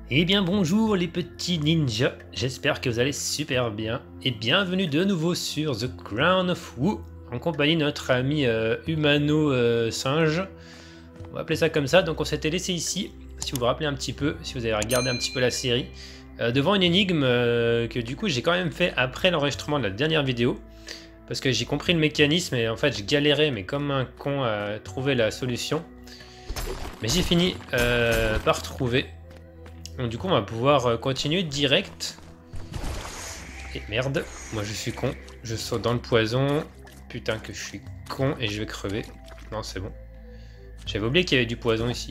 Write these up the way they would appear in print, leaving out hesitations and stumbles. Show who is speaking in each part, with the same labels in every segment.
Speaker 1: Eh bien bonjour les petits ninjas, j'espère que vous allez super bien et bienvenue de nouveau sur The Crown of Wu en compagnie de notre ami humano-singe, on va appeler ça comme ça. Donc on s'était laissé ici, si vous vous rappelez un petit peu, si vous avez regardé un petit peu la série, devant une énigme que du coup j'ai quand même fait après l'enregistrement de la dernière vidéo parce que j'ai compris le mécanisme et en fait je galérais mais comme un con à trouver la solution, mais j'ai fini par trouver. Donc du coup on va pouvoir continuer direct. Et merde, moi je suis con. Je saute dans le poison. Putain que je suis con et je vais crever. Non c'est bon. J'avais oublié qu'il y avait du poison ici.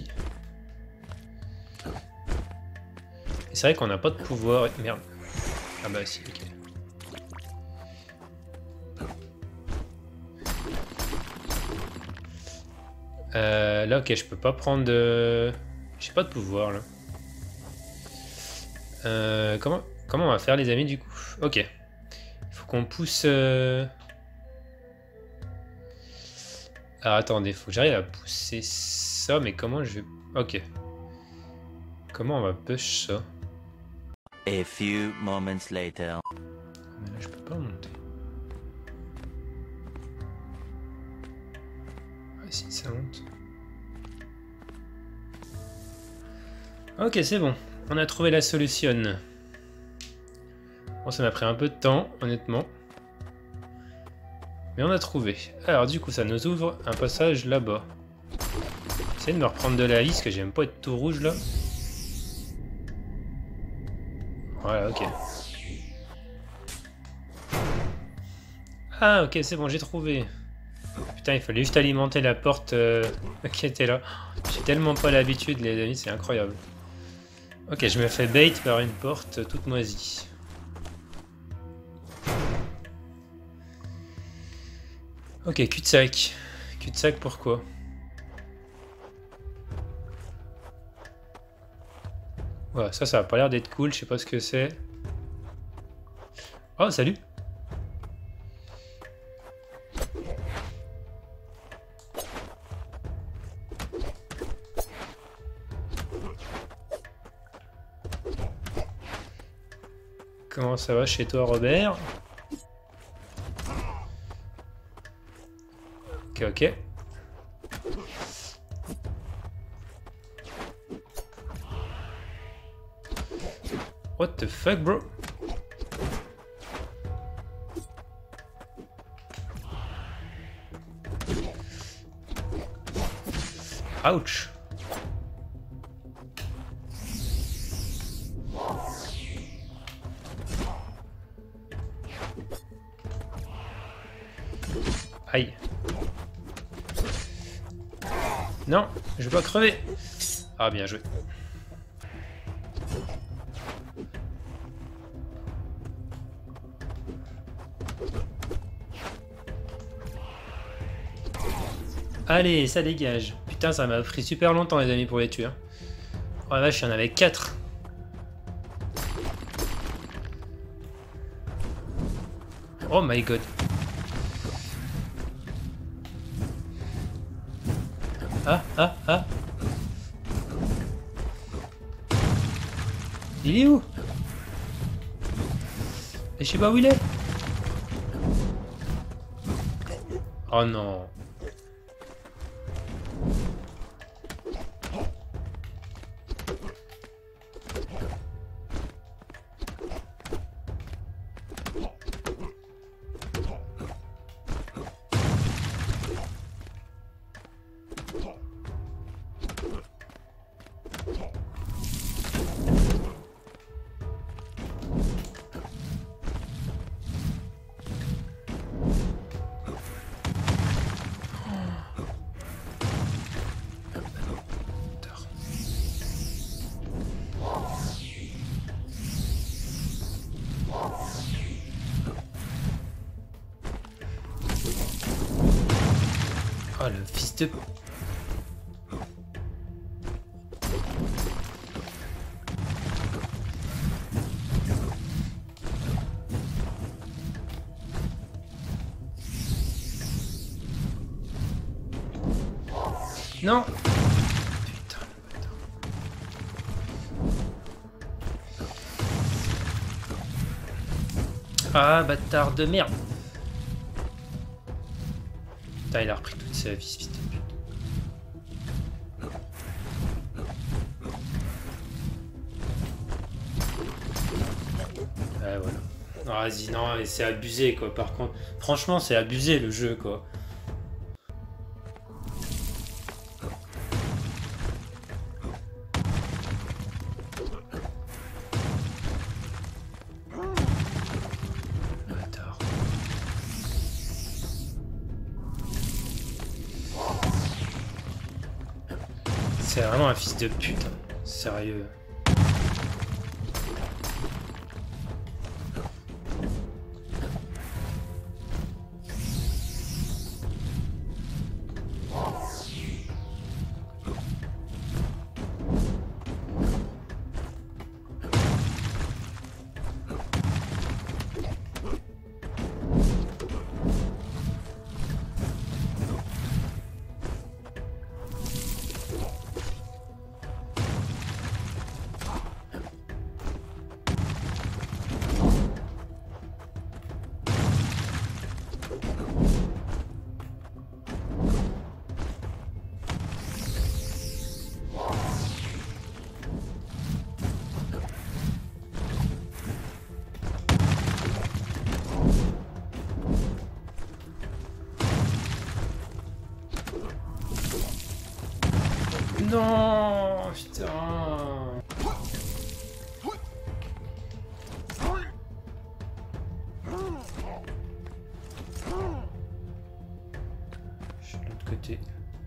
Speaker 1: Et c'est vrai qu'on n'a pas de pouvoir. Merde. Ah bah si, ok. Là ok, je peux pas prendre de... J'ai pas de pouvoir là. Comment on va faire les amis du coup? Ok. Il faut qu'on pousse... Alors attendez, faut que j'arrive à pousser ça, mais comment je vais... Ok. Comment on va push ça?
Speaker 2: A few moments later.
Speaker 1: Mais là je peux pas monter. Ah si, ça monte. Ok, c'est bon. On a trouvé la solution. Bon, ça m'a pris un peu de temps, honnêtement. Mais on a trouvé. Alors du coup, ça nous ouvre un passage là-bas. J'essaie de me reprendre de la liste, que j'aime pas être tout rouge là. Voilà, ok. Ah, ok, c'est bon, j'ai trouvé. Putain, il fallait juste alimenter la porte qui était là. J'ai tellement pas l'habitude, les amis, c'est incroyable. Ok, je me fais bait par une porte toute moisie. Ok, cul-de-sac. Cul-de-sac, pourquoi? Ouais, ça a pas l'air d'être cool, je sais pas ce que c'est. Oh, salut! Comment ça va chez toi, Robert? Ok, ok. What the fuck, bro? Ouch! Aïe. Non, je vais pas crever. Ah, bien joué. Allez, ça dégage. Putain, ça m'a pris super longtemps, les amis, pour les tuer. Oh la vache, il y en avait 4. Oh my god. Ah, ah, ah. Il est où? Et je sais pas où il est. Oh non. Oh le fils de... Non. Putain. Ah, bâtard de merde. Putain, il a repris toute sa vie, ce fils de pute. Ouais, voilà. Non, vas-y, non, c'est abusé, quoi, par contre. Franchement, c'est abusé, le jeu, quoi. Bâtard. C'est vraiment un fils de pute, hein. Sérieux. Non, putain. Je suis de l'autre côté.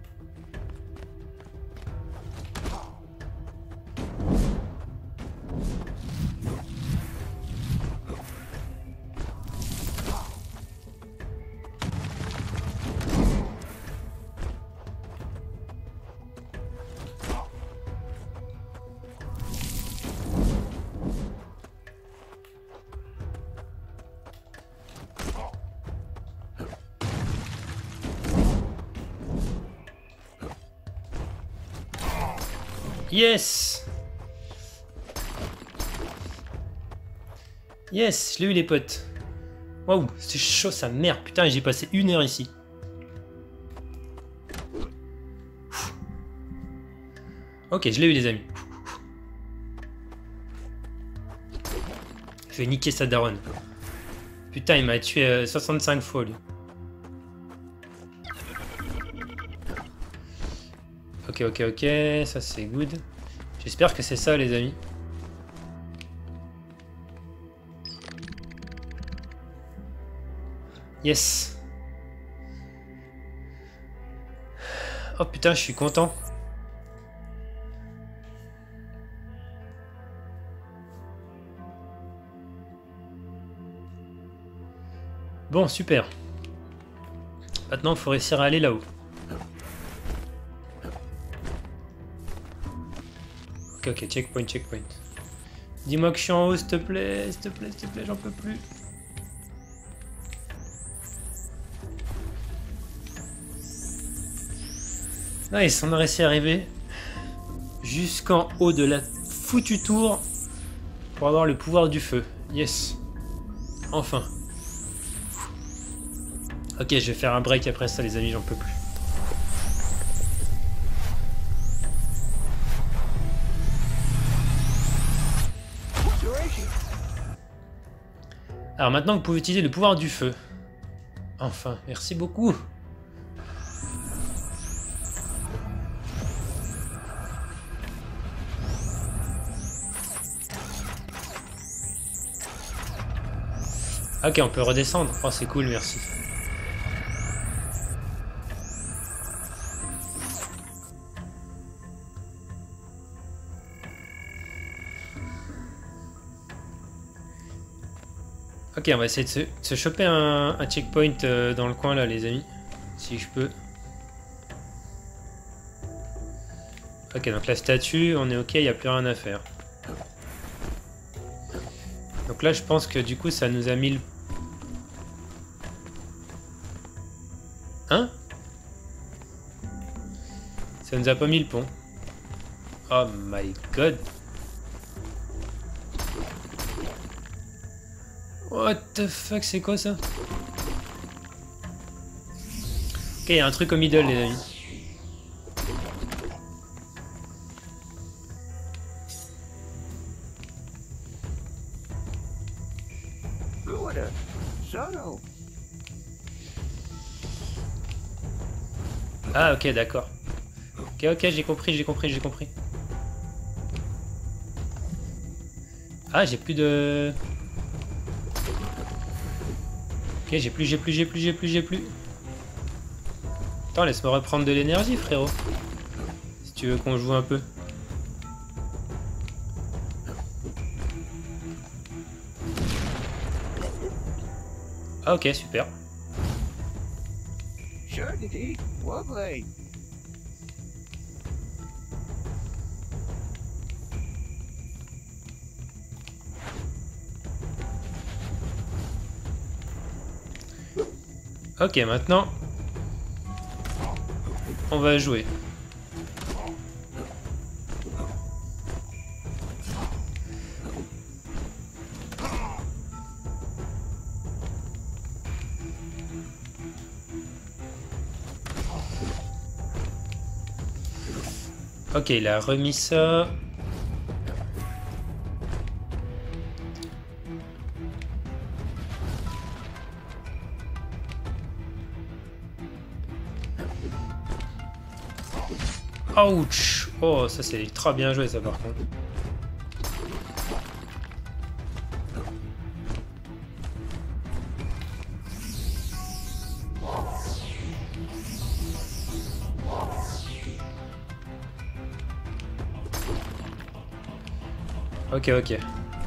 Speaker 1: Yes! Yes, je l'ai eu les potes. Waouh, c'est chaud sa mère. Putain, j'ai passé 1 heure ici. Ok, je l'ai eu les amis. Je vais niquer sa daronne. Putain, il m'a tué 65 fois lui. Ok, ok, ok, ça c'est good. J'espère que c'est ça les amis. Yes. Oh putain, je suis content. Bon, super. Maintenant, il faut réussir à aller là-haut. Ok, ok, checkpoint, checkpoint. Dis-moi que je suis en haut, s'il te plaît, s'il te plaît, s'il te plaît, j'en peux plus. Nice, on a réussi à arriver jusqu'en haut de la foutue tour pour avoir le pouvoir du feu. Yes. Enfin. Ok, je vais faire un break après ça, les amis, j'en peux plus. Alors maintenant, vous pouvez utiliser le pouvoir du feu. Enfin, merci beaucoup. Ok, on peut redescendre. Oh, c'est cool, merci. Ok, on va essayer de se choper un checkpoint dans le coin là, les amis. Si je peux. Ok, donc la statue, on est ok, il n'y a plus rien à faire. Donc là, je pense que du coup, ça nous a mis le... Hein? Ça nous a pas mis le pont. Oh my god. Oh What the fuck, c'est quoi ça? Ok, y a un truc au middle, les amis. Ah ok, d'accord. Ok, j'ai compris. Ah, j'ai plus de... Ok, j'ai plus. Attends, laisse-moi reprendre de l'énergie, frérot. Si tu veux qu'on joue un peu. Ah ok, super. Ok, maintenant, on va jouer. Ok, il a remis ça. Ouch! Oh, ça c'est trop bien joué ça par contre. Ok.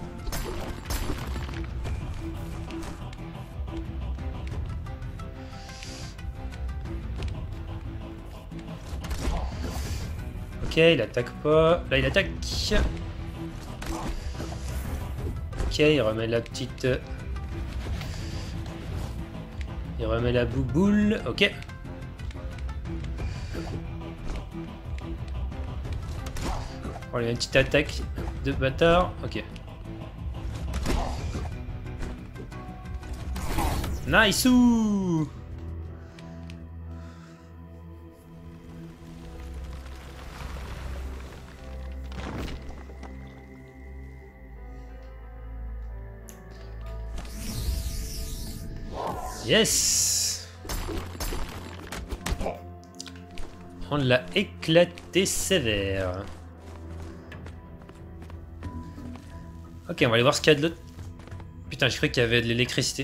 Speaker 1: Ok, il attaque pas. Là, il attaque. Ok, il remet la petite... Il remet la bouboule. Ok. On a une petite attaque de bâtard. Ok. Nice! -ou Yes! On l'a éclaté sévère. Ok, on va aller voir ce qu'il y a de l'autre. Putain, je croyais qu'il y avait de l'électricité.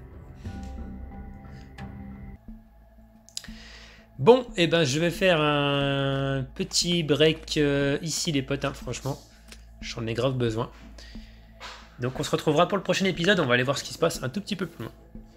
Speaker 1: Bon, et ben je vais faire un petit break ici les potes, hein, franchement. J'en ai grave besoin. Donc on se retrouvera pour le prochain épisode, on va aller voir ce qui se passe un tout petit peu plus loin.